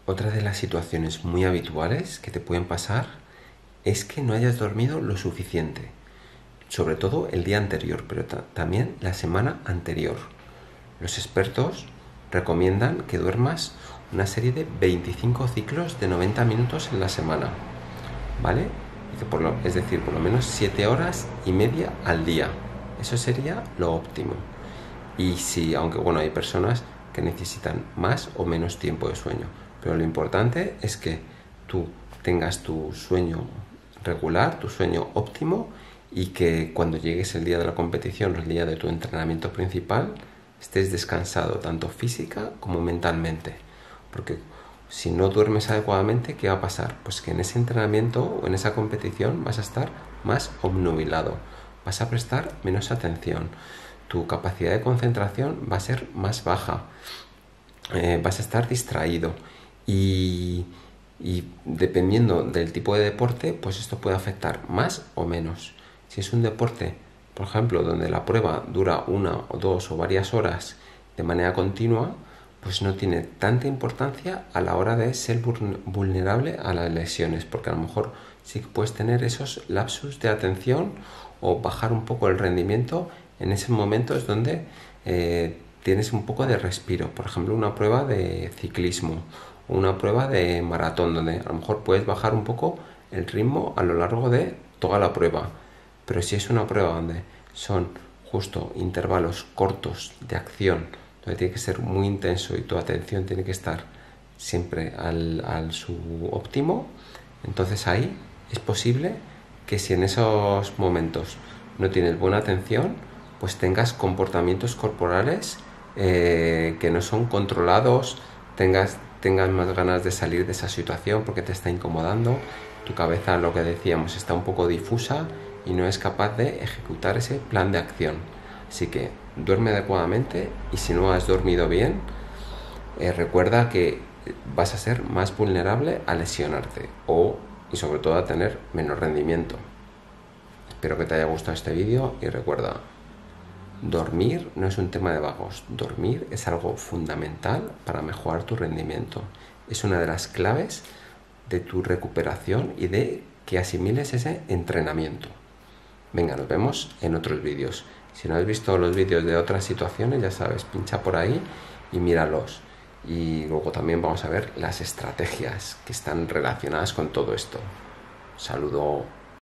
Otra de las situaciones muy habituales que te pueden pasar es que no hayas dormido lo suficiente, sobre todo el día anterior, pero también la semana anterior. Los expertos recomiendan que duermas una serie de 25 ciclos de 90 minutos en la semana, ¿vale? Es decir, por lo menos 7 horas y media al día. Eso sería lo óptimo. Y sí, aunque bueno, hay personas que necesitan más o menos tiempo de sueño, pero lo importante es que tú tengas tu sueño regular, tu sueño óptimo, y que cuando llegues el día de la competición, el día de tu entrenamiento principal, estés descansado tanto física como mentalmente. Porque si no duermes adecuadamente, ¿qué va a pasar? Pues que en ese entrenamiento o en esa competición vas a estar más obnubilado, vas a prestar menos atención, tu capacidad de concentración va a ser más baja, vas a estar distraído y dependiendo del tipo de deporte, pues esto puede afectar más o menos. Si es un deporte, por ejemplo, donde la prueba dura 1 o 2 o varias horas de manera continua, pues no tiene tanta importancia a la hora de ser vulnerable a las lesiones, porque a lo mejor sí que puedes tener esos lapsus de atención o bajar un poco el rendimiento en esos momentos donde tienes un poco de respiro. Por ejemplo, una prueba de ciclismo o una prueba de maratón, donde a lo mejor puedes bajar un poco el ritmo a lo largo de toda la prueba. Pero si es una prueba donde son justo intervalos cortos de acción, donde tiene que ser muy intenso y tu atención tiene que estar siempre al su óptimo, entonces ahí es posible que si en esos momentos no tienes buena atención, pues tengas comportamientos corporales que no son controlados, tengas más ganas de salir de esa situación porque te está incomodando, tu cabeza, lo que decíamos, está un poco difusa y no es capaz de ejecutar ese plan de acción. Así que duerme adecuadamente, y si no has dormido bien, recuerda que vas a ser más vulnerable a lesionarte y sobre todo a tener menos rendimiento. Espero que te haya gustado este vídeo y recuerda, dormir no es un tema de vagos, dormir es algo fundamental para mejorar tu rendimiento. Es una de las claves de tu recuperación y de que asimiles ese entrenamiento. Venga, nos vemos en otros vídeos. Si no has visto los vídeos de otras situaciones, ya sabes, pincha por ahí y míralos. Y luego también vamos a ver las estrategias que están relacionadas con todo esto. Saludo.